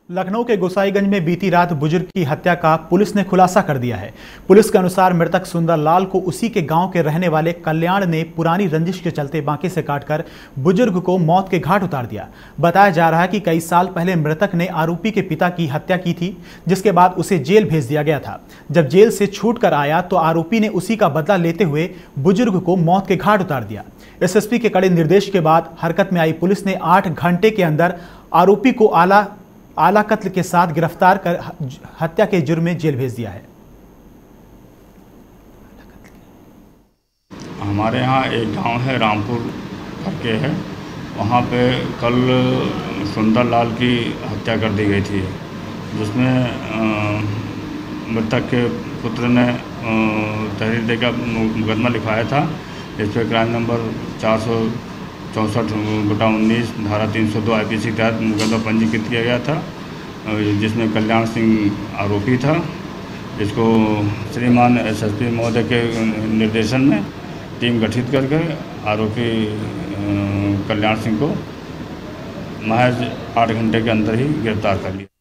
लखनऊ के गोसाईगंज में बीती रात बुजुर्ग की हत्या का पुलिस ने खुलासा कर दिया है। पुलिस के अनुसार मृतक सुंदरलाल को उसी के गांव के रहने वाले कल्याण ने पुरानी रंजिश के चलते बांके से काटकर बुजुर्ग को मौत के घाट उतार दिया। बताया जा रहा है कि कई साल पहले मृतक ने आरोपी के पिता की हत्या की थी, जिसके बाद उसे जेल भेज दिया गया था। जब जेल से छूट कर आया तो आरोपी ने उसी का बदला लेते हुए बुजुर्ग को मौत के घाट उतार दिया। एसएसपी के कड़े निर्देश के बाद हरकत में आई पुलिस ने 8 घंटे के अंदर आरोपी को आला कत्ल के साथ गिरफ्तार कर हत्या के जुर्म में जेल भेज दिया है। हमारे यहाँ एक गांव है रामपुर करके है, वहाँ पे कल सुंदरलाल की हत्या कर दी गई थी, जिसमें मृतक के पुत्र ने तहरीर देकर मुकदमा लिखवाया था। इस पर क्राइम नंबर 464/19 धारा 302 IPC के तहत मुकदमा पंजीकृत किया गया था, जिसमें कल्याण सिंह आरोपी था। इसको श्रीमान SSP महोदय के निर्देशन में टीम गठित करके आरोपी कल्याण सिंह को महज 8 घंटे के अंदर ही गिरफ्तार कर लिया।